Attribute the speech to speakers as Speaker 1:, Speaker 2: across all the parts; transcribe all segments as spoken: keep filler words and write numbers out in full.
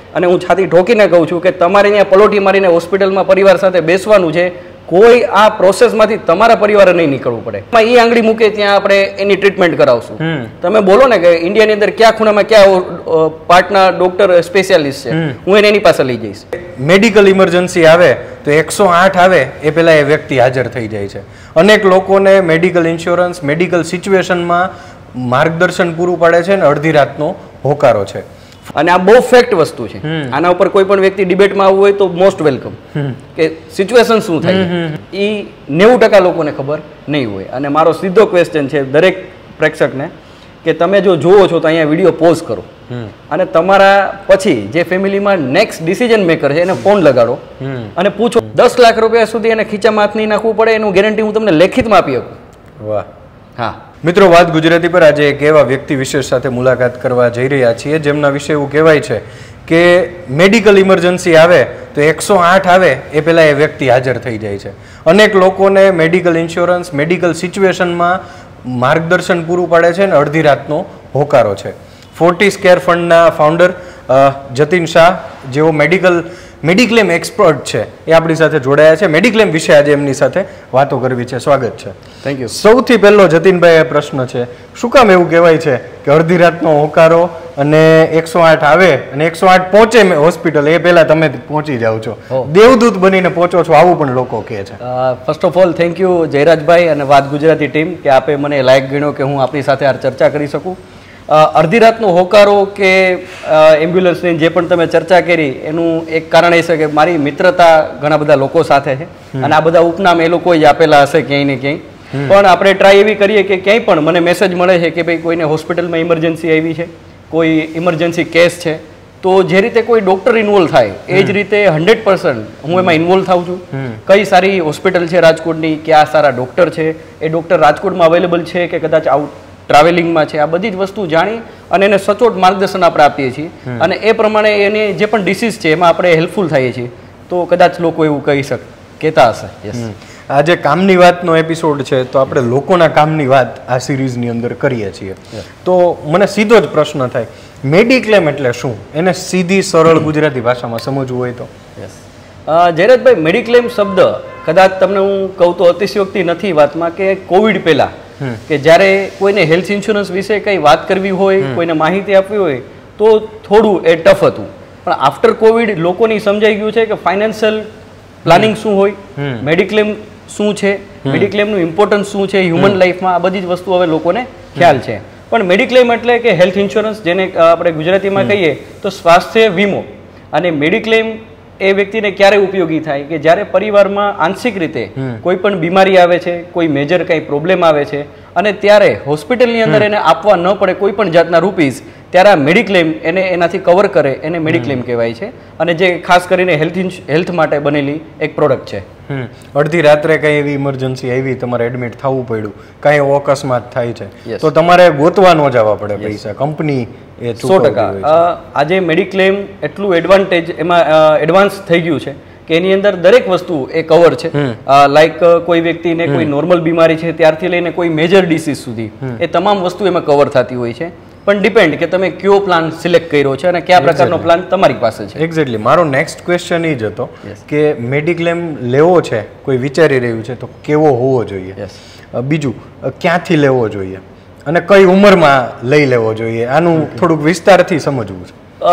Speaker 1: અને હું છાતી ઠોકીને કહું છું કે તમારે અહીંયા પલોઠી મારીને હોસ્પિટલમાં પરિવાર સાથે બેસવાનું છે, કોઈ આ પ્રોસેસમાંથી તમારા પરિવારે નહીં નીકળવું પડે. એ આંગળી મૂકે ત્યાં આપણે એની ટ્રીટમેન્ટ કરાવશું. તમે બોલો ને કે ઇન્ડિયાની અંદર ક્યાં ખૂણામાં ક્યાં પાર્ટના ડોક્ટર સ્પેશિયાલિસ્ટ છે, હું એને એની પાસે લઈ જઈશ.
Speaker 2: મેડિકલ ઇમરજન્સી આવે તો એકસો આઠ આવે એ પહેલા એ વ્યક્તિ હાજર થઈ જાય છે. અનેક લોકોને મેડિકલ ઇન્સ્યોરન્સ મેડિકલ સિચ્યુએશનમાં માર્ગદર્શન પૂરું પાડે છે અને અડધી રાતનો હોકારો છે.
Speaker 1: અને આ બહુ ફેક્ટ વસ્તુ છે. આના ઉપર કોઈ પણ વ્યક્તિ ડિબેટમાં આવવું હોય તો મોસ્ટ વેલકમ. કે સિચ્યુએશન શું થાય એ નેવું ટકા લોકોને ખબર નહીં હોય. અને મારો સીધો ક્વેશ્ચન છે દરેક પ્રેક્ષકને કે તમે જો જુઓ છો તો અહીંયા વિડીયો પોઝ કરો અને તમારા પછી જે ફેમિલીમાં નેક્સ્ટ ડિસિઝન મેકર છે એને ફોન લગાડો અને પૂછો દસ લાખ રૂપિયા સુધી એને ખીચામાં હાથ નહીં નાખવું પડે એનું ગેરંટી હું તમને લેખિતમાં આપી શકું.
Speaker 2: વાહ.
Speaker 1: હા
Speaker 2: મિત્રો, વાત ગુજરાતી પર આજે એક એવા વ્યક્તિ વિશેષ સાથે મુલાકાત કરવા જઈ રહ્યા છીએ જેમના વિશે એવું કહેવાય છે કે મેડિકલ ઇમરજન્સી આવે તો એકસો આઠ આવે એ પહેલાં એ વ્યક્તિ હાજર થઈ જાય છે. અનેક લોકોને મેડિકલ ઇન્સ્યોરન્સ મેડિકલ સિચ્યુએશનમાં માર્ગદર્શન પૂરું પાડે છે અને અડધી રાતનો હોકારો છે. ફોર્ટિસ કેર ફંડના ફાઉન્ડર જતીન શાહ, જેઓ મેડિકલ મેડિક્લેમ એક્સપર્ટ છે, એ આપણી સાથે જોડાયા છે. મેડિક્લેમ વિશે આજે એમની સાથે વાતો કરવી છે. સ્વાગત છે.
Speaker 1: Thank you.
Speaker 2: સૌથી પહેલો જતીનભાઈ એ પ્રશ્ન છે, શું કામ એવું કહેવાય છે કે અડધી રાતનો હોકારો અને એકસો આઠ આવે અને એકસો આઠ પહોંચે હોસ્પિટલ એ પહેલા તમે પહોંચી જાઓ છો, દેવદૂત બનીને પહોંચો છો, આવું પણ લોકો કહે છે.
Speaker 1: First of all thank you જયરાજભાઈ અને વાત ગુજરાતી ટીમ કે આપે મને લાયક ગણ્યો કે હું આપણી સાથે આ ચર્ચા કરી શકું. અડધી રાતનો હોકારો કે એમ્બ્યુલન્સની જે પણ તમે ચર્ચા કરી એનું એક કારણ એ છે કે મારી મિત્રતા ઘણા બધા લોકો સાથે છે અને આ બધા ઉપનામ એ લોકોએ જ આપેલા હશે ક્યાંય ને ક્યાંય. પણ આપણે ટ્રાય એવી કરીએ કે ક્યાંય પણ મને મેસેજ મળે છે કે ભાઈ કોઈને હોસ્પિટલમાં ઇમરજન્સી આવી છે, કોઈ ઇમરજન્સી કેસ છે, તો જે રીતે કોઈ ડૉક્ટર ઇન્વોલ્વ થાય એ જ રીતે હંડ્રેડ પર્સન્ટ હું એમાં ઇન્વોલ્વ થાઉં છું. કઈ સારી હોસ્પિટલ છે રાજકોટની, ક્યાં સારા ડૉક્ટર છે, એ ડૉક્ટર રાજકોટમાં અવેલેબલ છે કે કદાચ આઉટ ટ્રાવેલિંગમાં છે, આ બધી જ વસ્તુ જાણી અને એને સચોટ માર્ગદર્શન આપણે આપીએ છીએ અને એ પ્રમાણે એની જે પણ ડિસીઝ છે એમાં આપણે હેલ્પફુલ થઈએ છીએ. તો કદાચ લોકો એવું કહી શકે કહેતા હશે. યસ.
Speaker 2: આજે કામની વાતનો એપિસોડ છે તો આપણે લોકોના કામની વાત આ સિરીઝની અંદર કરીએ છીએ. તો મને સીધો જ પ્રશ્ન થાય, મેડિક્લેમ એટલે શું? એને સીધી સરળ ગુજરાતી ભાષામાં સમજવું હોય તો.
Speaker 1: યસ. જયરાજભાઈ, મેડિક્લેમ શબ્દ કદાચ તમને હું કહું તો અતિશયોક્તિ નથી વાતમાં કે કોવિડ પહેલાં કે જ્યારે કોઈને હેલ્થ ઇન્સ્યોરન્સ વિશે કંઈ વાત કરવી હોય, કોઈને માહિતી આપવી હોય તો થોડું એ ટફ હતું. પણ આફ્ટર કોવિડ લોકોની સમજાઈ ગયું છે કે ફાઇનાન્શિયલ પ્લાનિંગ શું હોય, મેડિક્લેમ શું છે, મેડિક્લેમનું ઇમ્પોર્ટન્સ શું છે હ્યુમન લાઈફમાં, આ બધી જ વસ્તુ હવે લોકોને ખ્યાલ છે. પણ મેડિક્લેમ એટલે કે હેલ્થ ઇન્સ્યોરન્સ, જેને આપણે ગુજરાતીમાં કહીએ તો સ્વાસ્થ્ય વીમો. અને મેડિક્લેમ એ વ્યક્તિને ક્યારે ઉપયોગી થાય કે જ્યારે પરિવારમાં આંશિક રીતે કોઈ પણ બીમારી આવે છે, કોઈ મેજર કંઈ પ્રોબ્લેમ આવે છે અને ત્યારે હોસ્પિટલની અંદર એને આપવા ન પડે કોઈ પણ જાતના રૂપીઝ, ત્યારે આ મેડિક્લેમ એને એનાથી કવર કરે, એને મેડિક્લેમ કહેવાય છે. અને જે ખાસ કરીને હેલ્થ હેલ્થ માટે બનેલી એક પ્રોડક્ટ છે.
Speaker 2: અડધી રાત્રે કઈ એવી ઇમરજન્સી આવી, તમારે એડમિટ થવું પડ્યું, કાંઈ એવો અકસ્માત થાય છે તો તમારે ગોતવા ન જવા પડે પૈસા, કંપની એ
Speaker 1: સો ટકા. આજે મેડિક્લેમ એટલું એડવાન્ટેજ એમાં એડવાન્સ થઈ ગયું છે કે એની અંદર દરેક વસ્તુ એ કવર છે. લાઈક કોઈ વ્યક્તિને કોઈ નોર્મલ બીમારી છે ત્યારથી લઈને કોઈ મેજર ડિસીઝ સુધી એ તમામ વસ્તુ એમાં કવર થતી હોય છે. પણ ડિપેન્ડ કે તમે કયો પ્લાન સિલેક્ટ કર્યો છે અને કયા પ્રકારનો પ્લાન તમારી પાસે છે.
Speaker 2: એક્ઝેક્ટલી. મારો નેક્સ્ટ ક્વેશ્ચન એ જ હતો કે મેડિક્લેમ લેવો છે, કોઈ વિચારી રહ્યું છે તો કેવો હોવો જોઈએ, બીજું ક્યાંથી લેવો જોઈએ અને કઈ ઉંમરમાં લઈ લેવો જોઈએ, આનું થોડુંક વિસ્તારથી સમજવું છે.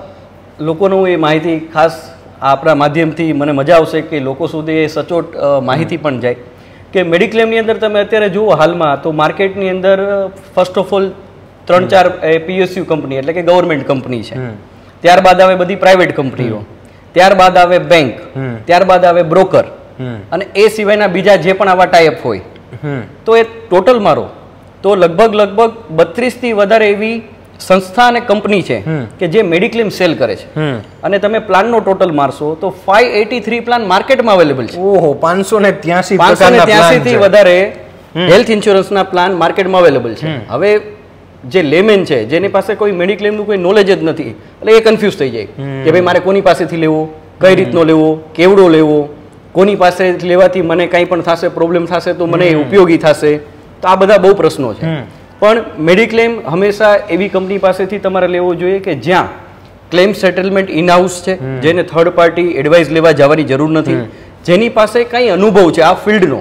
Speaker 1: લોકોનું એ માહિતી ખાસ આપણા માધ્યમથી મને મજા આવશે કે લોકો સુધી એ સચોટ માહિતી પણ જાય કે મેડિક્લેમની અંદર તમે અત્યારે જુઓ હાલમાં તો માર્કેટની અંદર ફર્સ્ટ ઓફ ઓલ ત્રણ ચાર પીએસયુ કંપની એટલે કે ગવર્મેન્ટ કંપની છે, ત્યારબાદ આવે બધી પ્રાઇવેટ કંપનીઓ, ત્યારબાદ આવે બેંક, ત્યારબાદ આવે બ્રોકર અને એ સિવાયના બીજા જે પણ આવા ટાઈપ હોય તો એ ટોટલ મારો તો લગભગ લગભગ બત્રીસ થી વધારે એવી સંસ્થા અને કંપની છે કે જે મેડિક્લેમ સેલ કરે છે. અને તમે પ્લાનનો ટોટલ મારશો તો પાંચસો એંસી પ્લાન માર્કેટમાં અવેલેબલ છે.
Speaker 2: ઓહો, પાંચસો ને ત્યાસી
Speaker 1: પાંચસો ને ત્યાસી થી વધારે હેલ્થ ઇન્સ્યોરન્સના પ્લાન માર્કેટમાં અવેલેબલ છે. હવે જે લેમેન છે જેની પાસે કોઈ મેડિક્લેમનું કોઈ નોલેજ જ નથી એટલે એ કન્ફ્યુઝ થઈ જાય કે ભાઈ મારે કોની પાસેથી લેવો, કઈ રીતનો લેવો, કેવડો લેવો, કોની પાસે લેવાથી મને કંઈ પણ થશે, પ્રોબ્લેમ થશે તો મને ઉપયોગી થશે. તો આ બધા બહુ પ્રશ્નો છે. પણ મેડિક્લેમ હંમેશા એવી કંપની પાસેથી તમારે લેવો જોઈએ કે જ્યાં ક્લેમ સેટલમેન્ટ ઇન હાઉસ છે, જેને થર્ડ પાર્ટી એડવાઇસ લેવા જવાની જરૂર નથી, જેની પાસે કઈ અનુભવ છે આ ફિલ્ડનો.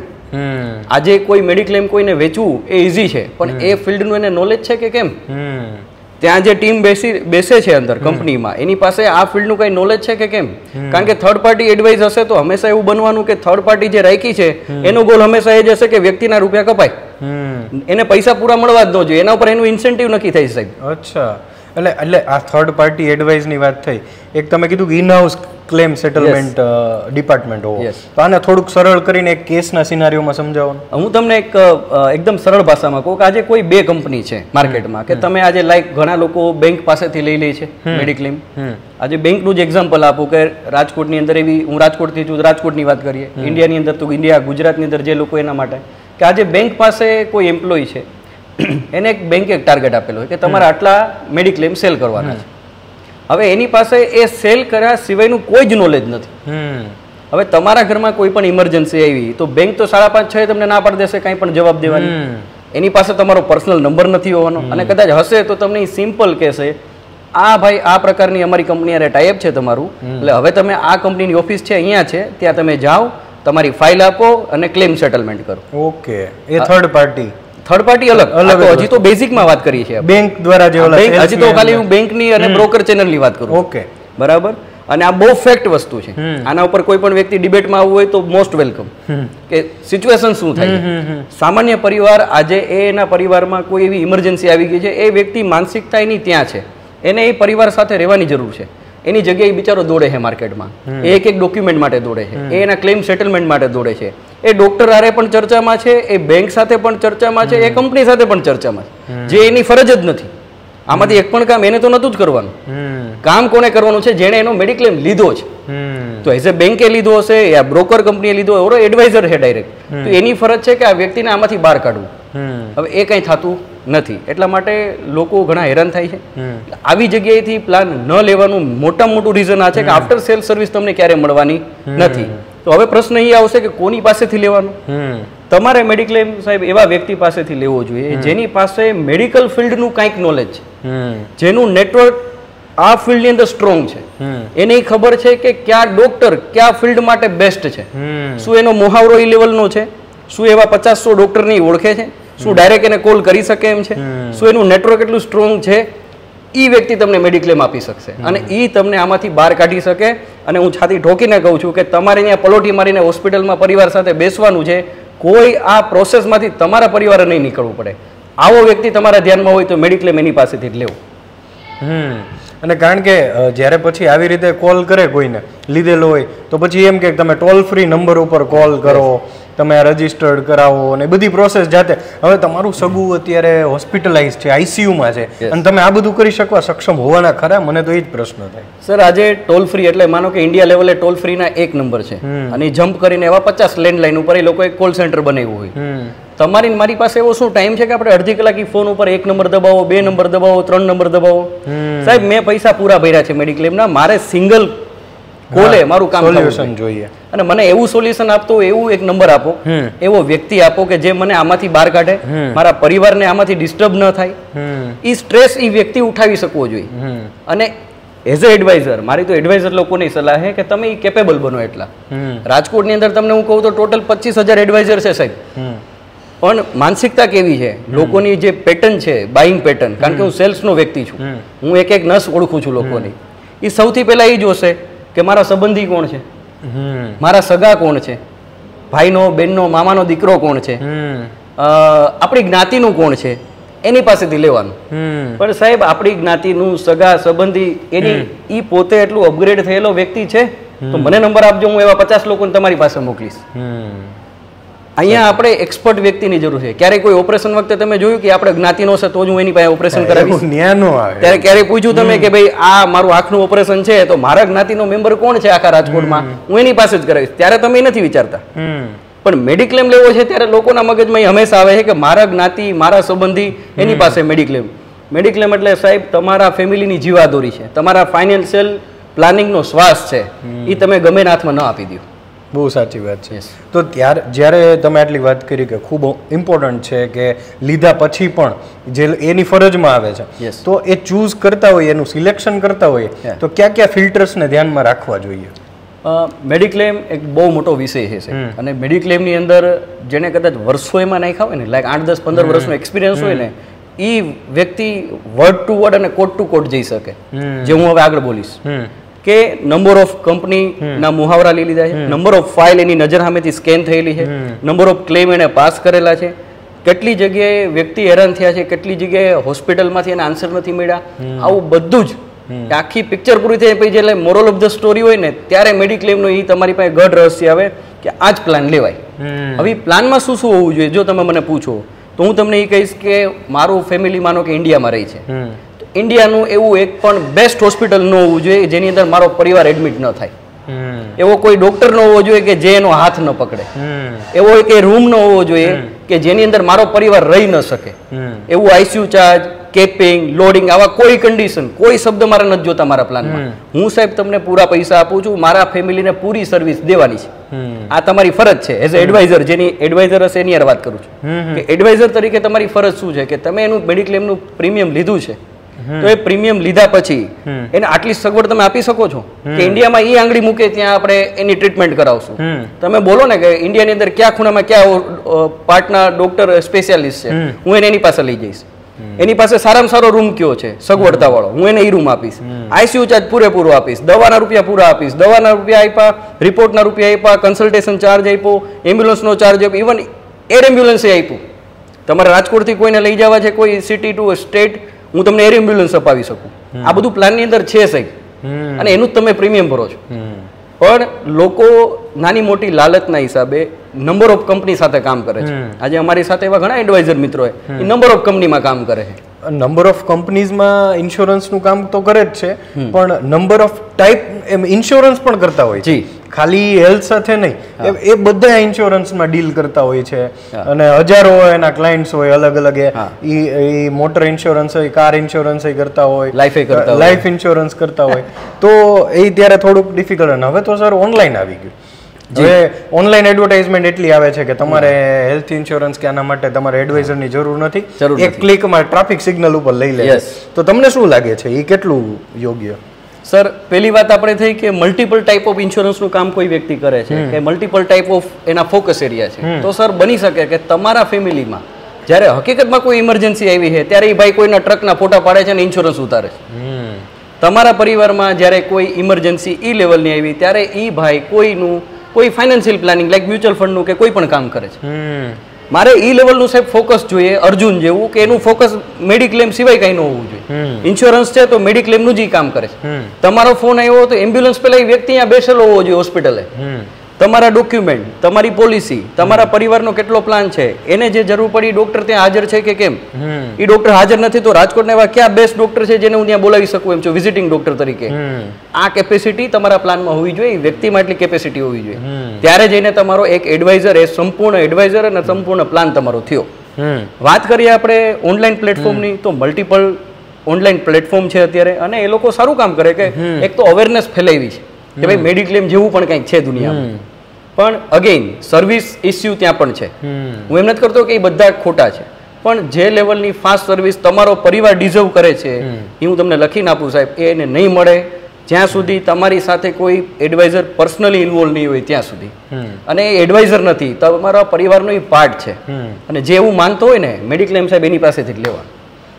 Speaker 1: આજે કોઈ મેડિક્લેમ કોઈને વેચવું એ ઇઝી છે, પણ એ ફિલ્ડનું એને નોલેજ છે કે કેમ? ત્યાં જે ટીમ બેસી બેસે છે અંદર કંપનીમાં, એની પાસે આ ફિલ્ડનું કઈ નોલેજ છે કે કેમ? કારણ કે થર્ડ પાર્ટી એડવાઇસ હશે તો હંમેશા એવું બનવાનું કે થર્ડ પાર્ટી જે રાખી છે એનો ગોલ હંમેશા એ જ હશે કે વ્યક્તિના રૂપિયા કપાય, એને પૈસા પૂરા મળવા જ ન જોઈએ, એના ઉપર એનું ઇન્સેન્ટિવ નક્કી થઈ સાહેબ.
Speaker 2: અચ્છા, એટલે એટલે આ થર્ડ પાર્ટી એડવાઇસની વાત થઈ. એક તમે કીધું કે in house claim settlement department હોવો, તો આને થોડુંક સરળ કરીને એક કેસના સિનારીઓમાં સમજાવો.
Speaker 1: હું તમને એક એકદમ સરળ ભાષામાં કહું કે આજે કોઈ બે કંપની છે માર્કેટમાં, કે તમે આજે લાઈક ઘણા લોકો બેંક પાસેથી લઈ લે છે મેડિક્લેમ. આજે બેંકનું જ એક્ઝામ્પલ આપું કે રાજકોટની અંદર એવી, હું રાજકોટથી છું, રાજકોટની વાત કરીએ, ઇન્ડિયાની અંદર તો ઇન્ડિયા ગુજરાતની અંદર જે લોકો એના માટે કે આજે બેંક પાસે કોઈ એમ્પ્લોય છે, એને એક બેંકે એક ટાર્ગેટ આપેલો હોય કે તમારે આટલા મેડિક્લેમ સેલ કરવાના છે. હવે એની પાસે એ સેલ કર્યા સિવાયનું કોઈ જ નોલેજ નથી. હવે તમારા ઘરમાં કોઈ પણ ઇમરજન્સી આવી તો બેંક તો સાડા પાંચ છ તમને ના પાડી દેશે કાંઈ પણ જવાબ દેવાની. એની પાસે તમારો પર્સનલ નંબર નથી હોવાનો, અને કદાચ હશે તો તમને સિમ્પલ કહેશે આ ભાઈ આ પ્રકારની અમારી કંપની અરે ટાઈપ છે તમારું, એટલે હવે તમે આ કંપનીની ઓફિસ છે અહીંયા છે, ત્યાં તમે જાઓ, તમારી ફાઇલ આપો અને ક્લેમ સેટલમેન્ટ કરો.
Speaker 2: ઓકે, એ થર્ડ પાર્ટી
Speaker 1: થર્ડ પાર્ટી અલગ અલગ હજી તો બેઝિકમાં વાત કરીએ છીએ,
Speaker 2: બેંક દ્વારા જે
Speaker 1: હજી તો ખાલી હું બેંકની અને બ્રોકર ચેનલની વાત કરું.
Speaker 2: ઓકે,
Speaker 1: બરાબર. અને આ બહુ ફેક્ટ વસ્તુ છે, આના ઉપર કોઈ પણ વ્યક્તિ ડિબેટમાં આવવું હોય તો મોસ્ટ વેલકમ. કે સિચ્યુએશન શું થાય, સામાન્ય પરિવાર આજે એના પરિવારમાં કોઈ એવી ઇમરજન્સી આવી ગઈ છે, એ વ્યક્તિ માનસિકતા એની ત્યાં છે, એને એ પરિવાર સાથે રહેવાની જરૂર છે, એની જગ્યાએ બિચારો દોડે છે માર્કેટમાં, એ એક એક ડોક્યુમેન્ટ માટે દોડે છે, એ એના ક્લેમ સેટલમેન્ટ માટે દોડે છે, એ ડોક્ટર આરે પણ ચર્ચામાં છે, એ બેંક સાથે પણ ચર્ચામાં છે, એ કંપની સાથે પણ ચર્ચામાં છે, જે એની ફરજ જ નથી. આમાંથી એક પણ કામ એને તો નતું જ કરવાનું. કામ કોને કરવાનું છે? જેણે એનો મેડિક્લેમ લીધો છે. તો એઝ એ બેંકે લીધો હશે યા બ્રોકર કંપનીએ લીધો હોય, એડવાઇઝર છે ડાયરેક્ટ, તો એની ફરજ છે કે આ વ્યક્તિને આમાંથી બહાર કાઢવું. હવે એ કંઈ થતું નથી, એટલા માટે લોકો ઘણા હેરાન થાય છે. આવી જગ્યાએથી પ્લાન ન લેવાનું મોટામાં મોટું રીઝન આ છે કે આફ્ટર સેલ સર્વિસ તમને ક્યારે મળવાની નથી. તો હવે પ્રશ્ન એ આવશે કે કોની પાસેથી લેવાનું? તમારે મેડિક્લેમ સાહેબ એવા વ્યક્તિ પાસેથી લેવો જોઈએ જેની પાસે મેડિકલ ફિલ્ડનું કંઈક નોલેજ છે, જેનું નેટવર્ક આ ફિલ્ડની અંદર સ્ટ્રોંગ છે, એને ખબર છે કે કયા ડોક્ટર કયા ફિલ્ડ માટે બેસ્ટ છે, શું એનો મુહાવરો એ લેવલનો છે, શું એવા પચાસસો ડોક્ટરની ઓળખે છે, શું ડાયરેક્ટ એને કોલ કરી શકે એમ છે, શું એનું નેટવર્ક એટલું સ્ટ્રોંગ છે, એ વ્યક્તિ તમને મેડિક્લેમ આપી શકશે અને એ તમને આમાંથી બહાર કાઢી શકે. અને હું છાતી ઠોકીને કહું છું કે તમારે અહીંયા પલોઠી મારીને હોસ્પિટલમાં પરિવાર સાથે બેસવાનું છે, કોઈ આ પ્રોસેસમાંથી તમારા પરિવારે નહીં નીકળવું પડે. આવો વ્યક્તિ તમારા ધ્યાનમાં હોય તો મેડિક્લેમ એની પાસેથી જ લેવું.
Speaker 2: હમ અને કારણ કે જ્યારે પછી આવી રીતે કોલ કરે કોઈને લીધેલો હોય તો પછી એમ કે તમે ટોલ ફ્રી નંબર ઉપર કોલ કરો, તમે રજીસ્ટર્ડ કરાવો અને બધી પ્રોસેસ જાતે. હવે તમારું સગું અત્યારે હોસ્પિટલાઇઝ છે, આઈસીયુમાં છે, અને તમે આ બધું કરી શકવા સક્ષમ હોવાના ખરા? મને તો એ જ પ્રશ્ન થાય.
Speaker 1: સર, આજે ટોલ ફ્રી એટલે માનો કે ઇન્ડિયા લેવલે ટોલ ફ્રીના એક નંબર છે અને જમ્પ કરીને એવા પચાસ લેન્ડલાઇન ઉપર એ લોકોએ કોલ સેન્ટર બનાવ્યું હોય. તમારી મારી પાસે એવો શું ટાઈમ છે કે આપણે અડધી કલાક ફોન ઉપર એક નંબર દબાવો, બે નંબર દબાવો, ત્રણ નંબર દબાવો? સાહેબ, મેં પૈસા પૂરા ભર્યા છે મેડિક્લેમના, મારે સિંગલ કોલે મારું કામ સોલ્યુશન જોઈએ, અને મને એવું સોલ્યુશન આપતો એવું એક નંબર આપો, એવો વ્યક્તિ આપો કે જે મને આમાંથી બહાર કાઢે, મારા પરિવારને આમાંથી ડિસ્ટર્બ ન થાય. એ સ્ટ્રેસ એ વ્યક્તિ ઉઠાવી શકવો જોઈએ. અને એઝ અ એડવાઇઝર મારી તો એડવાઇઝર લોકોની સલાહ છે કે તમે કેપેબલ બનો એટલા. રાજકોટની અંદર તમને હું કહું તો ટોટલ પચીસ હજાર એડવાઇઝર છે સાહેબ, પણ માનસિકતા કેવી છે લોકોની, જે પેટર્ન છે બાઇંગ પેટર્ન, કારણ કે હું સેલ્સનો વ્યક્તિ છું, હું એક એક નસ ઓળખું છું લોકોની. એ સૌથી પહેલા એ જોશે કે મારા સંબંધી કોણ છે, મારા સગા કોણ છે, ભાઈનો બેનનો મામાનો દીકરો કોણ છે, આપણી જ્ઞાતિનું કોણ છે, એની પાસેથી લેવાનું. પણ સાહેબ, આપણી જ્ઞાતિનું સગા સંબંધી એની ઈ પોતે એટલું અપગ્રેડ થયેલો વ્યક્તિ છે તો મને નંબર આપજો, હું એવા પચાસ લોકોને તમારી પાસે મોકલીશ. અહીંયા આપણે એક્સપર્ટ વ્યક્તિની જરૂર છે. ક્યારેય કોઈ ઓપરેશન વખતે તમે જોયું કે આપણે જ્ઞાતિનો છે તો જ હું એની પાસે ઓપરેશન કરાવીશ? ત્યારે ક્યારેય પૂછ્યું તમે કે ભાઈ આ મારું આંખનું ઓપરેશન છે તો મારા જ્ઞાતિનો મેમ્બર કોણ છે આખા રાજકોટમાં, હું એની પાસે જ કરાવીશ? ત્યારે તમે નથી વિચારતા. પણ મેડિક્લેમ લેવો છે ત્યારે લોકોના મગજમાં હંમેશા આવે છે કે મારા જ્ઞાતિ, મારા સંબંધી એની પાસે મેડિક્લેમ. મેડિક્લેમ એટલે સાહેબ તમારા ફેમિલીની જીવાદોરી છે, તમારા ફાઇનાન્શિયલ પ્લાનિંગનો શ્વાસ છે, એ તમે ગમે હાથમાં ન આપી દો.
Speaker 2: બહુ સાચી વાત છે. તો ત્યારે જ્યારે તમે આટલી વાત કરી કે ખૂબ ઇમ્પોર્ટન્ટ છે કે લીધા પછી પણ જે એની ફરજમાં આવે છે, તો એ ચૂઝ કરતા હોય, એનું સિલેક્શન કરતા હોય, તો ક્યાં ક્યાં ફિલ્ટર્સને ધ્યાનમાં રાખવા જોઈએ?
Speaker 1: મેડિક્લેમ એક બહુ મોટો વિષય છે અને મેડિક્લેમની અંદર જેને કદાચ વર્ષો એમાં નાખ્યા હોય ને, લાઈક આઠ દસ પંદર વર્ષનો એક્સપિરિયન્સ હોય ને, એ વ્યક્તિ વર્ડ ટુ વર્ડ અને કોટ ટુ કોટ જઈ શકે. જે હું હવે આગળ બોલીશ કે નંબર ઓફ કંપનીના મુહાવરા લઈ લીધા છે, નંબર ઓફ ફાઇલ એની નજર સામેથી સ્કેન થયેલી છે, નંબર ઓફ ક્લેમ એને પાસ કરેલા છે, કેટલી જગ્યાએ વ્યક્તિ હેરાન થયા છે, કેટલી જગ્યાએ હોસ્પિટલમાંથી એને આન્સર નથી મળ્યા, આવું બધું જ આખી પિક્ચર પૂરી થઈ પછી એટલે મોરલ ઓફ ધ સ્ટોરી હોય ને ત્યારે મેડિક્લેમનો એ તમારી પાસે ગઢ રહસ્ય આવે કે આ જ પ્લાન લેવાય. હવે પ્લાનમાં શું શું હોવું જોઈએ જો તમે મને પૂછો તો હું તમને એ કહીશ કે મારું ફેમિલી માનો કે ઇન્ડિયામાં રહી છે, ઇન્ડિયાનું એવું એક પણ બેસ્ટ હોસ્પિટલ ન હોવું જોઈએ જેની અંદર મારો પરિવાર એડમિટ ન થાય. એવો કોઈ ડોક્ટર ન હોવો જોઈએ કે જે એનો હાથ ન પકડે. એવો એક રૂમ ન હોવો જોઈએ કે જેની અંદર મારો પરિવાર રહી ન શકે. એવું આઈસીયુ ચાર્જ, કેપિંગ, લોડિંગ, આવા કોઈ કન્ડિશન, કોઈ શબ્દ મારે નથી જોતા મારા પ્લાનમાં. હું સાહેબ તમને પૂરા પૈસા આપું છું, મારા ફેમિલીને પૂરી સર્વિસ દેવાની છે. આ તમારી ફરજ છે એઝ અ એડવાઇઝર. જેની એડવાઇઝર હશે એની યાર વાત કરું છું કે એડવાઇઝર તરીકે તમારી ફરજ શું છે કે તમે એનું મેડિક્લેમનું પ્રીમિયમ લીધું છે તો એ પ્રીમિયમ લીધા પછી એને આટલી સગવડ તમે આપી શકો છો કે ઇન્ડિયામાં એ આંગળી મૂકે ત્યાં આપણે એની ટ્રીટમેન્ટ કરાવશું. તમે બોલો ને કે ઇન્ડિયાની અંદર ક્યાં ખૂણામાં ક્યાં પાર્ટના ડોક્ટર સ્પેશિયાલિસ્ટ છે, હું એને એની પાસે લઈ જઈશ. એની પાસે સારામાં સારો રૂમ કયો છે સગવડતા વાળો, હું એને એ રૂમ આપીશ. આઈસીયુ ચાર્જ પૂરેપૂરો આપીશ, દવાના રૂપિયા પૂરા આપીશ, દવાના રૂપિયા આપ્યા, રિપોર્ટના રૂપિયા આપ્યા, કન્સલ્ટેશન ચાર્જ આપ્યો, એમ્બ્યુલન્સનો ચાર્જ આપ્યો, ઇવન એર એમ્બ્યુલન્સે આપ્યું. તમારે રાજકોટથી કોઈને લઈ જવા છે કોઈ સિટી ટુ સ્ટેટ, હું તમને એર એમ્બ્યુલન્સ અપાવી શકું. આ બધું પ્લાનની અંદર છે સાહેબ અને એનું જ તમે પ્રીમિયમ ભરો છો. પણ લોકો નાની મોટી લાલચના હિસાબે નંબર ઓફ કંપની સાથે કામ કરે છે. આજે અમારી સાથે એવા ઘણા એડવાઇઝર મિત્રો એ નંબર ઓફ કંપનીમાં કામ કરે છે.
Speaker 2: નંબર ઓફ કંપનીઝમાં ઇન્સ્યોરન્સનું કામ તો કરે જ છે, પણ નંબર ઓફ ટાઈપ એમ ઇન્સ્યોરન્સ પણ કરતા હોય છે. ખાલી હેલ્થ સાથે નહીં, એ બધા ઇન્સ્યોરન્સમાં ડીલ કરતા હોય છે અને હજારો એના ક્લાયન્ટ્સ હોય અલગ અલગ. એ મોટર ઇન્સ્યોરન્સ હોય, કાર ઇન્સ્યોરન્સ કરતા હોય,
Speaker 1: લાઈફ કરતા
Speaker 2: લાઈફ ઇન્સ્યોરન્સ કરતા હોય, તો એ ત્યારે થોડુંક ડિફિકલ્ટ. અને હવે તો સર ઓનલાઈન આવી ગયું. હવે ઓનલાઈન એડવર્ટાઇઝમેન્ટ એટલી આવે છે કે તમારે હેલ્થ ઇન્સ્યોરન્સ કે આના માટે તમારે એડવાઇઝરની જરૂર નથી, એક ક્લિકમાં ટ્રાફિક સિગ્નલ ઉપર લઈ લે. તો તમને શું લાગે છે એ કેટલું યોગ્ય?
Speaker 1: સર, પહેલી વાત આપણે થઈ કે મલ્ટિપલ ટાઈપ ઓફ ઇન્સ્યોરન્સનું કામ કોઈ વ્યક્તિ કરે છે કે મલ્ટિપલ ટાઈપ ઓફ એના ફોકસ એરિયા છે. તો સર બની શકે કે તમારા ફેમિલીમાં જ્યારે હકીકતમાં કોઈ ઇમરજન્સી આવી છે ત્યારે એ ભાઈ કોઈના ટ્રકના ફોટા પાડે છે અને ઇન્સ્યોરન્સ ઉતારે છે. તમારા પરિવારમાં જ્યારે કોઈ ઇમરજન્સી ઈ લેવલની આવી ત્યારે એ ભાઈ કોઈનું કોઈ ફાઇનાન્શિયલ પ્લાનિંગ લાઈક મ્યુચ્યુઅલ ફંડનું કે કોઈ પણ કામ કરે છે. મારે ઈ લેવલનું સાહેબ ફોકસ જોઈએ અર્જુન જેવું કે એનું ફોકસ મેડિક્લેમ સિવાય કંઈ ન હોવું જોઈએ. ઇન્સ્યોરન્સ છે તો મેડિક્લેમનું જ કામ કરે છે. તમારો ફોન આવ્યો તો એમ્બ્યુલન્સ પહેલા એ વ્યક્તિ અહીંયા બેસેલો હોવો જોઈએ હોસ્પિટલે. તમારા ડોક્યુમેન્ટ, તમારી પોલિસી, તમારા પરિવારનો કેટલો પ્લાન છે, એને જે જરૂર પડી ડોક્ટર ત્યાં હાજર છે કે કેમ, એ ડોક્ટર હાજર નથી તો રાજકોટના એવા ક્યાં બેસ્ટ ડોક્ટર છે જેને હું ત્યાં બોલાવી શકું એમ છું વિઝિટિંગ ડોક્ટર તરીકે. આ કેપેસિટી તમારા પ્લાનમાં હોવી જોઈએ, વ્યક્તિમાં એટલી કેપેસિટી હોવી જોઈએ. ત્યારે જઈને તમારો એક એડવાઇઝર એ સંપૂર્ણ એડવાઇઝર અને સંપૂર્ણ પ્લાન તમારો થયો. વાત કરીએ આપણે ઓનલાઈન પ્લેટફોર્મની તો મલ્ટિપલ ઓનલાઈન પ્લેટફોર્મ છે અત્યારે અને એ લોકો સારું કામ કરે કે એક તો અવેરનેસ ફેલાવી છે કે ભાઈ મેડિક્લેમ જેવું પણ કંઈક છે દુનિયામાં. પણ અગેઇન સર્વિસ ઇસ્યુ ત્યાં પણ છે. હું એમ નથી કરતો કે એ બધા ખોટા છે, પણ જે લેવલની ફાસ્ટ સર્વિસ તમારો પરિવાર ડિઝર્વ કરે છે એ હું તમને લખીને આપું સાહેબ, એ એને નહીં મળે જ્યાં સુધી તમારી સાથે કોઈ એડવાઇઝર પર્સનલી ઇન્વોલ્વ નહીં હોય ત્યાં સુધી. અને એ એડવાઇઝર નથી, તમારા પરિવારનો એ પાર્ટ છે અને જે એવું માનતો હોય ને મેડિક્લેમ સાહેબ એની પાસેથી જ લેવા.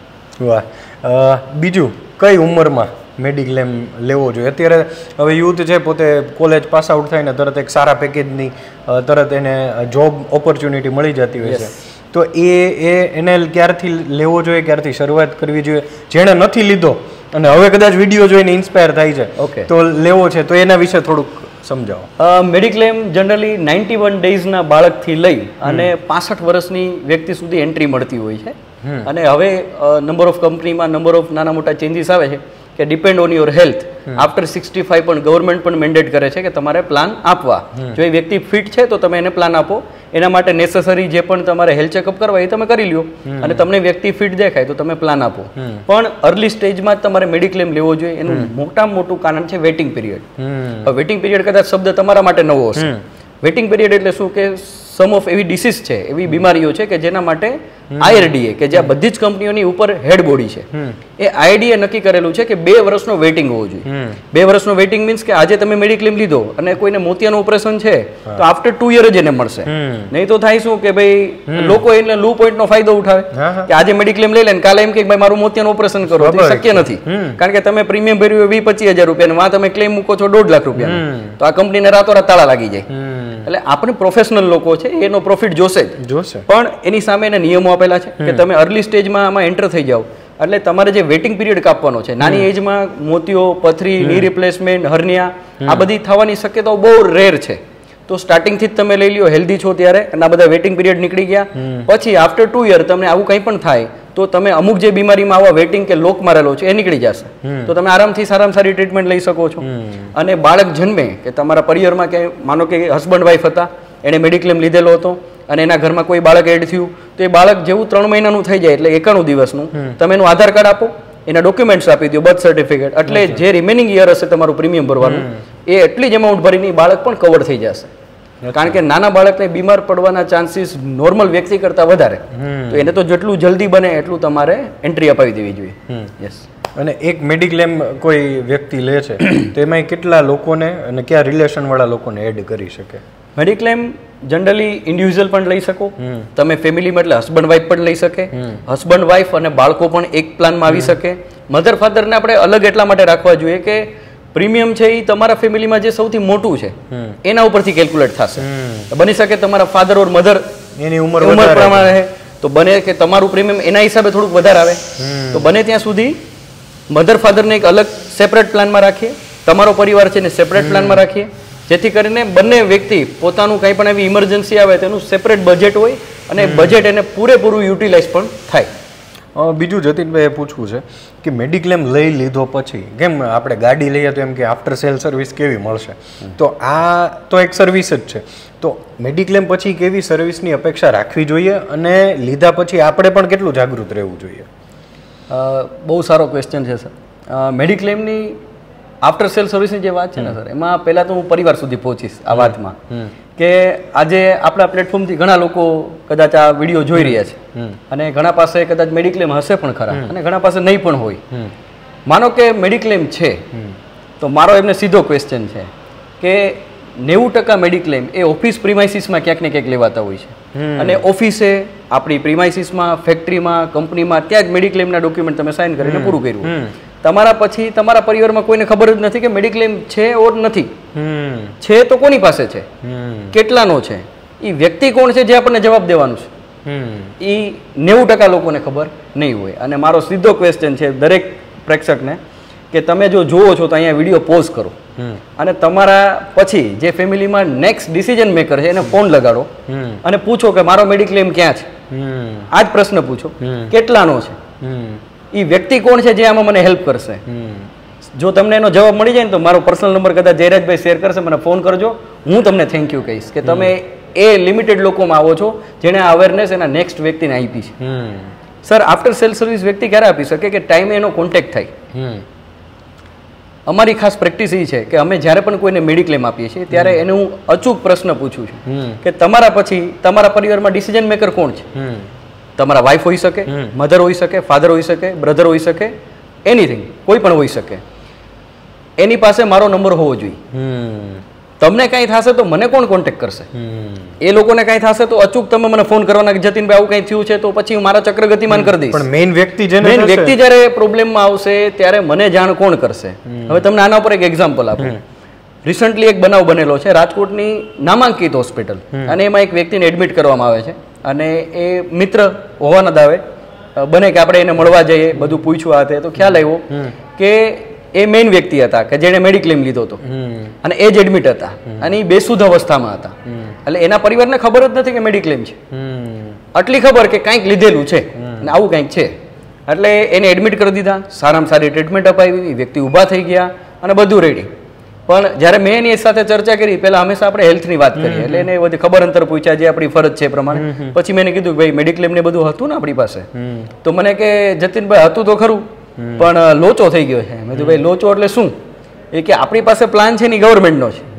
Speaker 2: વાહ. બીજું કઈ ઉંમરમાં મેડિક્લેમ લેવો જોઈએ? અત્યારે હવે યુથ છે પોતે કોલેજ પાસ આઉટ થાય ને તરત એક સારા પેકેજની તરત એને જોબ ઓપોર્ચ્યુનિટી મળી જતી હોય છે, તો એ એ એને ક્યારથી લેવો જોઈએ, ક્યારથી શરૂઆત કરવી જોઈએ? જેણે નથી લીધો અને હવે કદાચ વિડીયો જોઈને ઇન્સ્પાયર થાય છે ઓકે તો લેવો છે, તો એના વિશે થોડુંક સમજાવો.
Speaker 1: મેડિક્લેમ જનરલી નાઇન્ટી વન ડેઝના બાળકથી લઈ અને પાસઠ વર્ષની વ્યક્તિ સુધી એન્ટ્રી મળતી હોય છે. અને હવે નંબર ઓફ કંપનીમાં નંબર ઓફ નાના મોટા ચેન્જીસ આવે છે કે depend on your health. After sixty five પણ ગવર્મેન્ટ પણ મેન્ડેટ કરે છે કે તમારે પ્લાન આપવા. જો એ વ્યક્તિ ફિટ છે તો તમે એને પ્લાન આપો. એના માટે નેસેસરી જે પણ તમારે હેલ્થ ચેકઅપ કરવા એ તમે કરી લ્યો અને તમને વ્યક્તિ ફિટ દેખાય તો તમે પ્લાન આપો. પણ અર્લી સ્ટેજમાં જ તમારે મેડિક્લેમ લેવો જોઈએ. એનું મોટામાં મોટું કારણ છે વેટિંગ પીરિયડ. વેટિંગ પીરિયડ કદાચ શબ્દ તમારા માટે નવો હશે વેટિંગ પીરિયડ એટલે શું કે સમ ઓફ એવી ડિસીઝ છે, એવી બીમારીઓ છે કે જેના માટે આઈઆરડીએ કે જ્યાં બધી જ કંપનીઓની ઉપર હેડ બોડી છે, એ આઈઆરડીએ નક્કી કરેલું છે કે બે વર્ષનો વેઇટિંગ હોવો જોઈએ. બે વર્ષનો વેઇટિંગ મીન્સ કે આજે તમે મેડિક્લેમ લીધો અને કોઈને મોતિયાનું ઓપરેશન છે તો આફ્ટર ટુ યર જ એને મળશે. નહીં તો થાય શું કે ભાઈ લોકો એટલે લૂ પોઈન્ટ નો ફાયદો ઉઠાવે કે આજે મેડિક્લેમ લઈ લે કાલે એમ કે ભાઈ મારું મોતિયાનું ઓપરેશન કરો. શક્ય નથી, કારણ કે તમે પ્રીમિયમ ભર્યું વીસ પચીસ હજાર રૂપિયા માં તમે ક્લેમ મૂકો છો દોઢ લાખ રૂપિયા, તો આ કંપનીને રાતોરાત તાળા લાગી જાય. એટલે આપણે પ્રોફેશનલ લોકો છે એનો પ્રોફિટ જોશે જ જોશે, પણ એની સામે એના નિયમો આપેલા છે કે તમે અર્લી સ્ટેજમાં આમાં એન્ટર થઈ જાઓ એટલે તમારે જે વેટિંગ પીરિયડ કાપવાનો છે, નાની એજમાં મોતિયો, પથરી, ની રિપ્લેસમેન્ટ, હર્નિયા આ બધી થવાની શક્યતાઓ બહુ રેર છે. તો સ્ટાર્ટિંગથી જ તમે લઈ લ્યો હેલ્ધી છો ત્યારે, અને આ બધા વેટિંગ પીરિયડ નીકળી ગયા પછી આફ્ટર ટુ યર તમને આવું કંઈ પણ થાય તો તમે અમુક જે બીમારીમાં આવા વેટિંગ કે લોક મારેલો છે એ નીકળી જશે, તો તમે આરામથી સારામાં સારી ટ્રીટમેન્ટ લઈ શકો છો. અને બાળક જન્મે કે તમારા પરિવારમાં કે માનો કે હસબન્ડ વાઈફ હતા, એણે મેડિક્લેમ લીધેલો હતો અને એના ઘરમાં કોઈ બાળક એડ થયું તો એ બાળક જેવું ત્રણ મહિનાનું થઈ જાય એટલે એકાણું દિવસનું તમે એનું આધાર કાર્ડ આપો, એના ડોક્યુમેન્ટ્સ આપી દો, બર્થ સર્ટિફિકેટ, એટલે જે રિમેનિંગ યર હશે તમારું પ્રીમિયમ ભરવાનું એ એટલી જ એમાઉન્ટ ભરીને બાળક પણ કવર થઈ જશે. કારણ કે નાના બાળકને બીમાર પડવાના ચાન્સીસ નોર્મલ વ્યક્તિ કરતા વધારે, તો એને તો જેટલું જલ્દી બને એટલું તમારે એન્ટ્રી અપાવી દેવી જોઈએ. યસ.
Speaker 2: અને એક મેડિક્લેમ કોઈ વ્યક્તિ લે છે તો એમાં કેટલા લોકોને અને કયા રિલેશન વાળા લોકોને એડ કરી શકે?
Speaker 1: મેડિક્લેમ જનરલી ઇન્ડિવિજ્યુઅલ પણ લઈ શકો તમે, ફેમિલીમાં એટલે હસબન્ડ વાઈફ પણ લઈ શકે, હસબન્ડ વાઈફ અને બાળકો પણ એક પ્લાનમાં આવી શકે. મધર ફાધરને આપણે અલગ એટલા માટે રાખવા જોઈએ કે પ્રીમિયમ છે એ તમારા ફેમિલીમાં જે સૌથી મોટું છે એના ઉપરથી કેલ્ક્યુલેટ થશે. બની શકે તમારા ફાધર ઓર મધર
Speaker 2: એની ઉંમર
Speaker 1: ઉંમર પ્રમાણે તો બને કે તમારું પ્રીમિયમ એના હિસાબે થોડુંક વધારે આવે, તો બને ત્યાં સુધી મધર ફાધરને એક અલગ સેપરેટ પ્લાનમાં રાખીએ, તમારો પરિવાર છે ને સેપરેટ પ્લાનમાં રાખીએ, જેથી કરીને બંને વ્યક્તિ પોતાનું કંઈ પણ એવી ઇમરજન્સી આવે તેનું સેપરેટ બજેટ હોય અને બજેટ એને પૂરેપૂરું યુટિલાઇઝ પણ થાય.
Speaker 2: બીજું જતીનભાઈ એ પૂછવું છે કે મેડિક્લેમ લઈ લીધો પછી કેમ આપણે ગાડી લઈએ તો એમ કે આફ્ટર સેલ સર્વિસ કેવી મળશે, તો આ તો એક સર્વિસ જ છે, તો મેડિક્લેમ પછી કેવી સર્વિસની અપેક્ષા રાખવી જોઈએ અને લીધા પછી આપણે પણ કેટલું જાગૃત રહેવું જોઈએ?
Speaker 1: બહુ સારો ક્વેશ્ચન છે સર. મેડિક્લેમની આફ્ટર સેલ સર્વિસની જે વાત છે ને સર, એમાં પહેલાં તો હું પરિવાર સુધી પહોંચીશ આ વાતમાં કે આજે આપણા પ્લેટફોર્મથી ઘણા લોકો કદાચ આ વિડીયો જોઈ રહ્યા છે અને ઘણા પાસે કદાચ મેડિક્લેમ હશે પણ ખરા અને ઘણા પાસે નહીં પણ હોય. માનો કે મેડિક્લેમ છે તો મારો એમને સીધો ક્વેશ્ચન છે કે નેવું ટકા મેડિક્લેમ એ ઓફિસ પ્રિમાઇસીસમાં ક્યાંક ને ક્યાંક લેવાતા હોય છે, અને ઓફિસે આપણી પ્રિમાઇસીસમાં, ફેક્ટરીમાં, કંપનીમાં ત્યાં જ મેડિક્લેમના ડોક્યુમેન્ટ તમે સાઇન કરીને પૂરું કર્યું. તમારા પછી તમારા પરિવારમાં કોઈને ખબર જ નથી કે મેડિક્લેમ છે ઓર નથી, છે તો કોની પાસે છે, કેટલાનો છે, એ વ્યક્તિ કોણ છે જે આપણને જવાબ દેવાનું છે, એ નેવું ટકા લોકોને ખબર નહીં હોય. અને મારો સીધો ક્વેશ્ચન છે દરેક પ્રેક્ષકને કે તમે જો જુઓ છો તો અહીંયા વિડીયો પોઝ કરો અને તમારા પછી જે ફેમિલીમાં નેક્સ્ટ ડિસિઝન મેકર છે એને ફોન લગાડો અને પૂછો કે મારો મેડિક્લેમ ક્યાં છે. આ જ પ્રશ્ન પૂછો, કેટલાનો છે, એ વ્યક્તિ કોણ છે જે આમાં મને હેલ્પ કરશે. જો તમને એનો જવાબ મળી જાય ને તો મારો પર્સનલ નંબર કદાચ જયરાજભાઈ શેર કરશે, મને ફોન કરજો, હું તમને થેન્ક યુ કહીશ કે તમે એ લિમિટેડ લોકોમાં આવો છો જેને આ અવેરનેસ એના નેક્સ્ટ વ્યક્તિને આપી છે. સર આફ્ટર સેલ સર્વિસ વ્યક્તિ ક્યારે આપી શકે કે ટાઈમે એનો કોન્ટેક્ટ થાય. અમારી ખાસ પ્રેક્ટિસ એ છે કે અમે જ્યારે પણ કોઈને મેડિક્લેમ આપીએ છીએ ત્યારે એને હું અચૂક પ્રશ્ન પૂછું છું કે તમારા પછી તમારા પરિવારમાં ડિસિઝન મેકર કોણ છે. તમારા વાઈફ હોઈ શકે, મધર હોઈ શકે, ફાધર હોઈ શકે, બ્રધર હોઈ શકે, એનીથિંગ કોઈ પણ હોઈ શકે. એની પાસે મારો નંબર હોવો જોઈએ. તમને કાંઈ થશે તો મને કોણ કોન્ટેક્ટ કરશે? એ લોકોને કાંઈ થશે તો અચૂક તમે મને ફોન કરવાના કે જતીનભાઈ આવું કંઈ થયું છે, તો પછી હું મારા ચક્ર ગતિમાન કરી દઈશ.
Speaker 2: પણ મેઇન વ્યક્તિ જેને
Speaker 1: મેઇન વ્યક્તિ જ્યારે પ્રોબ્લેમમાં આવશે ત્યારે મને જાણ કોણ કરશે? હવે તમને આના ઉપર એક એક્ઝામ્પલ આપું. રિસન્ટલી એક બનાવ બનેલો છે રાજકોટની નામાંકિત હોસ્પિટલ, અને એમાં એક વ્યક્તિને એડમિટ કરવામાં આવે છે અને એ મિત્ર હોવાના દાવે બને કે આપણે એને મળવા જઈએ, બધું પૂછ્યું આ તે, તો ખ્યાલ આવ્યો કે એ મેઇન વ્યક્તિ હતા કે જેણે મેડિક્લેમ લીધો હતો અને એ જ એડમિટ હતા અને એ બેસુધ અવસ્થામાં હતા. એટલે એના પરિવારને ખબર જ નથી કે મેડિક્લેમ છે, આટલી ખબર કે કંઈક લીધેલું છે અને આવું કંઈક છે. એટલે એને એડમિટ કરી દીધા, સારામાં સારી ટ્રીટમેન્ટ અપાવી, વ્યક્તિ ઊભા થઈ ગયા અને બધું રેડી. પણ જ્યારે મેં એની સાથે ચર્ચા કરી, પહેલાં હંમેશા આપણે હેલ્થની વાત કરીએ એટલે એને બધી ખબર અંતર પૂછ્યા જે આપણી ફરજ છે એ પ્રમાણે. પછી મેં કીધું ભાઈ મેડિક્લેમ ને બધું હતું ને આપણી પાસે, તો મને કે જતીનભાઈ હતું તો ખરું પણ લોચો થઈ ગયો છે. મેં કીધું ભાઈ લોચો એટલે શું? એ કે આપણી પાસે પ્લાન છે ને ગવર્મેન્ટનો છે,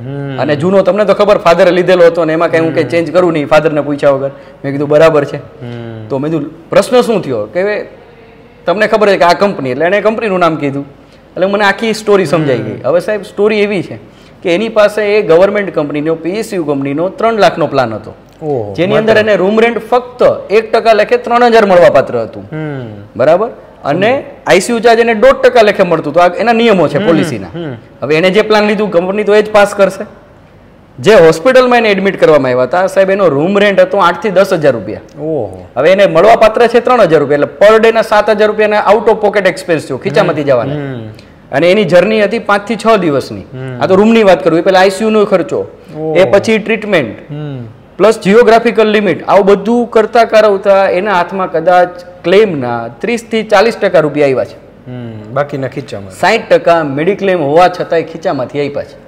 Speaker 1: અને જૂનો તમને તો ખબર ફાધરે લીધેલો હતો ને એમાં કઈ હું કઈ ચેન્જ કરું નહીં ફાધરને પૂછ્યા વગર મેં કીધું બરાબર છે. તો મેં કીધું પ્રશ્ન શું થયો કે તમને ખબર છે કે આ કંપની એટલે એને કંપનીનું નામ કીધું એટલે મને આખી સ્ટોરી સમજાઈ ગઈ. હવે સાહેબ સ્ટોરી એવી છે કે એની પાસે એ ગવર્મેન્ટ કંપનીનો પીએસયુ કંપનીનો ત્રણ લાખનો પ્લાન હતો જેની અંદર એને રૂમ રેન્ટ ફક્ત એક ટકા લેખે ત્રણ હજાર મળવા પાત્ર હતું બરાબર અને આઈસીયુ ચાર્જ એને દોઢ ટકા લેખે મળતું હતું. એના નિયમો છે પોલિસીના. હવે એને જે પ્લાન લીધું કંપની તો એ જ પાસ કરશે. જે હોસ્પિટલમાં એને એડમિટ કરવામાં આવ્યા હતા સાહેબ એનો રૂમ રેન્ટ હતો આઠ થી દસ હજાર રૂપિયા. હવે એને મળવા પાત્ર છે ત્રણ હજાર રૂપિયા એટલે પર ડે ના સાત હજાર રૂપિયા આઉટ ઓફ પોકેટ એક્સપેન્સ થયો ખીચામાંથી જવાના. અને એની જર્ની હતી પાંચ થી છ દિવસની. આ તો રૂમની વાત કરું પેલા આઈસીયુ નો ખર્ચો એ પછી ટ્રીટમેન્ટ પ્લસ જીઓગ્રાફિકલ લિમિટ આવું બધું કરતા કરાવતા એના હાથમાં કદાચ ક્લેમના ત્રીસ થી ચાલીસ ટકા રૂપિયા આવ્યા છે.
Speaker 2: બાકીના ખીચામાં
Speaker 1: સાઠ ટકા મેડિક્લેમ હોવા છતાંય ખીચામાંથી આપ્યા છે.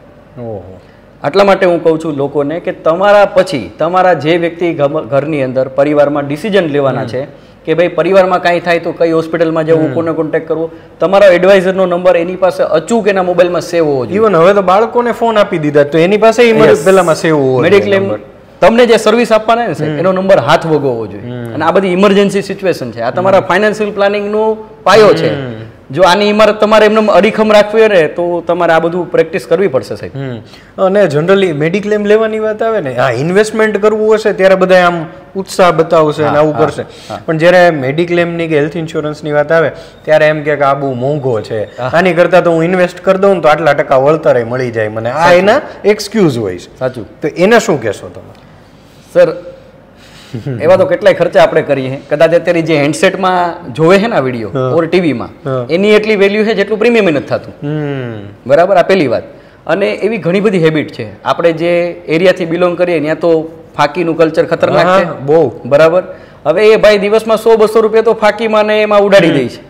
Speaker 1: આટલા માટે હું કહું છું લોકોને કે તમારા પછી તમારા જે વ્યક્તિ ઘરની અંદર પરિવારમાં ડિસિઝન લેવાના છે કે ભાઈ પરિવારમાં કાંઈ થાય તો કઈ હોસ્પિટલમાં જવું કોને કોન્ટેક્ટ કરવો તમારા એડવાઇઝરનો નંબર એની પાસે અચૂક એના મોબાઈલમાં સેવ હોવો જોઈએ.
Speaker 2: ઇવન હવે તો બાળકોને ફોન આપી દીધા તો એની પાસે પહેલામાં સેવ હોવો
Speaker 1: મેડિક્લેમ તમને જે સર્વિસ આપવાના છે એનો નંબર હાથ વગોવો જોઈએ. અને આ બધી ઇમરજન્સી સિચ્યુએશન છે. આ તમારા ફાઇનાન્શિયલ પ્લાનિંગનો પાયો છે. જો આની ઇમારત તમારે એમને અડીખમ રાખવી હોય તો તમારે આ બધું પ્રેક્ટિસ કરવી પડશે સાહેબ.
Speaker 2: અને જનરલી મેડિક્લેમ લેવાની વાત આવે ને હા ઇન્વેસ્ટમેન્ટ કરવું હશે ત્યારે બધા આમ ઉત્સાહ બતાવશે અને આવું કરશે પણ જ્યારે મેડિક્લેમની કે હેલ્થ ઇન્સ્યોરન્સની વાત આવે ત્યારે એમ કે આ બહુ મોંઘો છે આની કરતાં તો હું ઇન્વેસ્ટ કરી દઉં તો આટલા ટકા વળતર મળી જાય મને આ એના એક્સક્યુઝ હોય છે.
Speaker 1: સાચું.
Speaker 2: તો એને શું કહેશો તમે?
Speaker 1: સર એવા તો કેટલાય ખર્ચા આપણે કરીએ કદાચ અત્યારે જે હેન્ડસેટમાં જોવે છે ને આ વિડીયો ઓર ટીવીમાં એની એટલી વેલ્યુ છે જેટલું પ્રીમિયમ નથી થતું બરાબર. આ પહેલી વાત. અને એવી ઘણી બધી હેબિટ છે આપણે જે એરિયાથી બિલોંગ કરીએ ત્યાં તો ફાકીનું કલ્ચર ખતરનાક છે
Speaker 2: બહુ
Speaker 1: બરાબર. હવે એ ભાઈ દિવસમાં સો બસો રૂપિયા તો ફાકીમાં ને એમાં ઉડાડી દે છે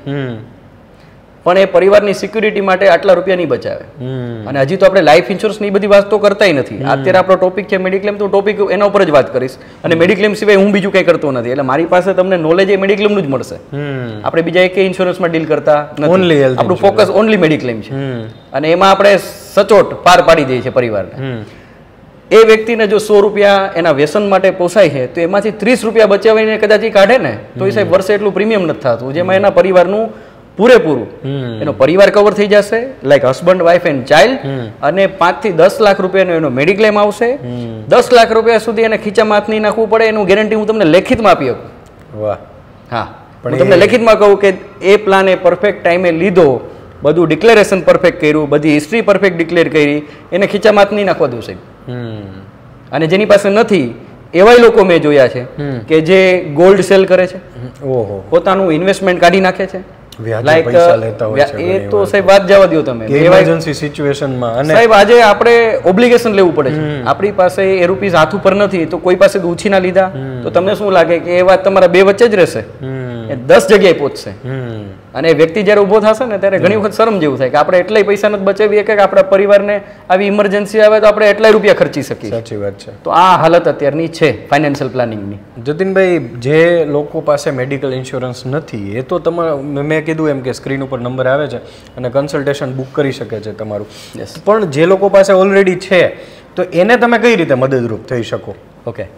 Speaker 1: પણ એ પરિવારની સિક્યુરિટી માટે આટલા રૂપિયા નહીં બચાવે. અને હજી તો આપણે લાઈફ ઇન્સ્યોરન્સ ની બધી વાત તો કરતા નથી. અત્યારે આપણો ટોપિક છે મેડિક્લેમ તો ટોપિક એના ઉપર જ વાત કરીશ. અને મેડિક્લેમ સિવાય હું બીજું કંઈ કરતો નથી એટલે મારી પાસે તમને નોલેજ એ મેડિક્લેમનું જ મળશે. આપણે બીજા એક ઇન્સ્યોરન્સમાં ડીલ કરતા નથી. આપણું ફોકસ ઓનલી મેડિક્લેમ છે અને એમાં આપણે સચોટ પાર પાડી દઈએ છીએ પરિવારને. એ વ્યક્તિને જો સો રૂપિયા એના વ્યસન માટે પોસાય છે તો એમાંથી ત્રીસ રૂપિયા બચાવીને કદાચ એ કાઢે ને તો એ સાહેબ વર્ષે એટલું પ્રીમિયમ નથી થતું જેમાં એના પરિવારનું પૂરેપૂરું એનો પરિવાર કવર થઈ જશે like husband wife and child અને પાંચ થી દસ લાખ રૂપિયાનો એનો મેડિક્લેમ આવશે. દસ લાખ રૂપિયા સુધી એને ખીચામાં હાથ નહીં નાખવું પડે એનું ગેરંટી હું તમને લેખિતમાં આપી શકું.
Speaker 2: વાહ.
Speaker 1: હા હું તમને લેખિતમાં કહું કે એ પ્લાન એ પરફેક્ટ ટાઈમે લીધો બધું ડિક્લેરેશન પરફેક્ટ કર્યું બધી હિસ્ટ્રી પરફેક્ટ ડિક્લેર કરી એને ખીચામાં હાથ નહીં નાખવા દઉં સાહેબ. અને જેની પાસે નથી એવાય લોકો મેં જોયા છે કે જે ગોલ્ડ સેલ કરે છે પોતાનું ઇન્વેસ્ટમેન્ટ કાઢી નાખે છે લાઈક એ તો સાહેબ વાત જવા દો તમે
Speaker 2: ઇમરજન્સી સિચ્યુએશનમાં અને
Speaker 1: સાહેબ આજે આપણે ઓબ્લિગેશન લેવું પડે છે. આપણી પાસે એ રૂપીસ હાથ ઉપર નથી તો કોઈ પાસે ઉછીના લીધા તો તમને શું લાગે કે એ વાત તમારા બે વચ્ચે જ રહેશે એ દસ જગ્યાએ પહોંચશે. અને વ્યક્તિ જ્યારે ઊભો થશે ને ત્યારે ઘણી વખત શરમ જેવું થાય કે આપણે એટલાય પૈસા નથી બચાવીએ કે આપણા પરિવારને આવી ઇમરજન્સી આવે તો આપણે એટલાય રૂપિયા ખર્ચી શકીએ.
Speaker 2: સાચી વાત છે.
Speaker 1: તો આ હાલત અત્યારની છે ફાઇનાન્શિયલ પ્લાનિંગની.
Speaker 2: જતીનભાઈ જે લોકો પાસે મેડિકલ ઇન્સ્યોરન્સ નથી એ તો તમારા મેં કીધું એમ કે સ્ક્રીન ઉપર નંબર આવે છે અને કન્સલ્ટેશન બુક કરી શકે છે તમારું. પણ જે લોકો પાસે ઓલરેડી છે તો એને તમે કઈ રીતે મદદરૂપ થઈ શકો?
Speaker 1: ઓકે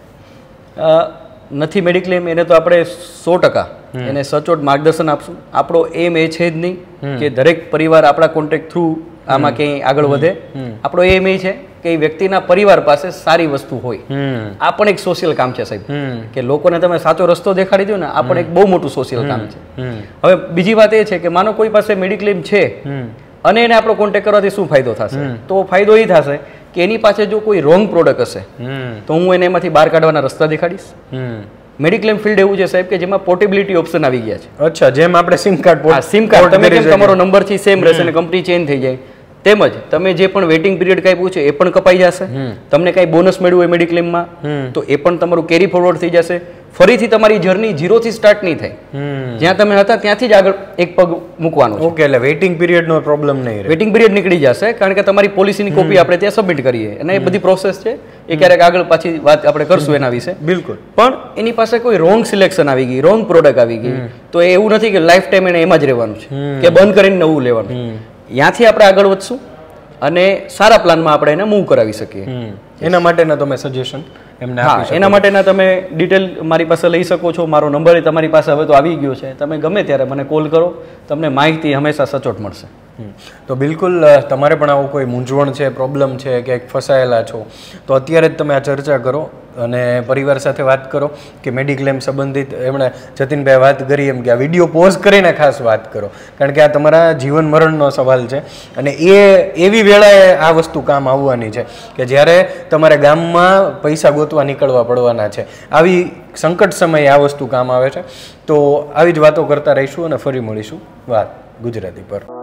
Speaker 1: નથી મેડિક્લેમ એને તો આપણે સો ટકા એને સચોટ માર્ગદર્શન આપશું. આપણો એમ એ છે જ નહીં કે દરેક પરિવાર આપણા કોન્ટેક્ટ થ્રુ આમાં ક્યાંય આગળ વધે. આપણો એમ એ છે કે એ વ્યક્તિના પરિવાર પાસે સારી વસ્તુ હોય. આ પણ એક સોશિયલ કામ છે સાહેબ કે લોકોને તમે સાચો રસ્તો દેખાડી દો ને આ પણ એક બહુ મોટું સોશિયલ કામ છે. હવે બીજી વાત એ છે કે માનો કોઈ પાસે મેડિક્લેમ છે અને એને આપણો કોન્ટેક્ટ કરવાથી શું ફાયદો થશે? તો ફાયદો એ થશે કે એની પાસે જો કોઈ રોંગ પ્રોડક્ટ હશે તો હું એને એમાંથી બહાર કાઢવાના રસ્તા દેખાડીશ. મેડિક્લેમ ફિલ્ડ એવું છે સાહેબ કે જેમાં પોર્ટેબિલિટી ઓપ્શન આવી ગયા છે.
Speaker 2: અચ્છા જેમ આપણે સિમ કાર્ડ
Speaker 1: સિમ કાર્ડ તમે કેમ તમારો નંબર છે સેમ રહેશે અને કંપની ચેન્જ થઈ જાય તેમજ તમે જે પણ વેટિંગ પીરિયડ કાપ્યું છે એ પણ કપાઈ જશે. તમને કઈ બોનસ મળ્યું હોય મેડિક્લેમમાં તો એ પણ તમારું કેરી ફોરવર્ડ થઈ જશે. ફરીથી તમારી જર્ની ઝીરો થી સ્ટાર્ટ નહીં થાય. જ્યાં તમે હતા ત્યાંથી જ આગળ એક પગ મૂકવાનો.
Speaker 2: ઓકે એટલે વેટિંગ પીરિયડ નો પ્રોબ્લેમ નહીં રહે.
Speaker 1: વેટિંગ પીરિયડ નીકળી જશે કારણ કે તમારી પોલિસીની કોપી આપણે ત્યાં સબમિટ કરીએ અને એ બધી પ્રોસેસ છે એ ક્યારેક આગળ પાછી વાત આપણે કરશું એના વિશે.
Speaker 2: બિલકુલ.
Speaker 1: પણ એની પાસે કોઈ રોંગ સિલેક્શન આવી ગઈ રોંગ પ્રોડક્ટ આવી ગઈ તો એવું નથી કે લાઈફ ટાઈમ એને એમાં જ રહેવાનું છે કે બંધ કરીને નવું લેવાનું. ત્યાંથી આપણે આગળ વધશું અને સારા પ્લાનમાં આપણે એને મૂવ કરાવી શકીએ.
Speaker 2: એના માટેના તમે સજેશન એમને
Speaker 1: હા, એના માટેના તમે ડિટેલ મારી પાસે લઈ શકો છો. મારો નંબર એ તમારી પાસે હવે તો આવી ગયો છે. તમે ગમે ત્યારે મને કોલ કરો, તમને માહિતી હંમેશા સચોટ મળશે.
Speaker 2: તો બિલકુલ તમારે પણ આવું કોઈ મૂંઝવણ છે, પ્રોબ્લેમ છે, ક્યાંક ફસાયેલા છો તો અત્યારે જ તમે આ ચર્ચા કરો અને પરિવાર સાથે વાત કરો કે મેડિક્લેમ સંબંધિત એમણે જતીનભાઈ વાત કરી એમ કે આ વિડીયો પોઝ કરીને ખાસ વાત કરો, કારણ કે આ તમારા જીવન મરણનો સવાલ છે અને એ એવી વેળાએ આ વસ્તુ કામ આવવાની છે કે જ્યારે તમારે ગામમાં પૈસા ગોતવા નીકળવા પડવાના છે. આવી સંકટ સમયે આ વસ્તુ કામ આવે છે. તો આવી જ વાતો કરતા રહીશું અને ફરી મળીશું વાત ગુજરાતી પર.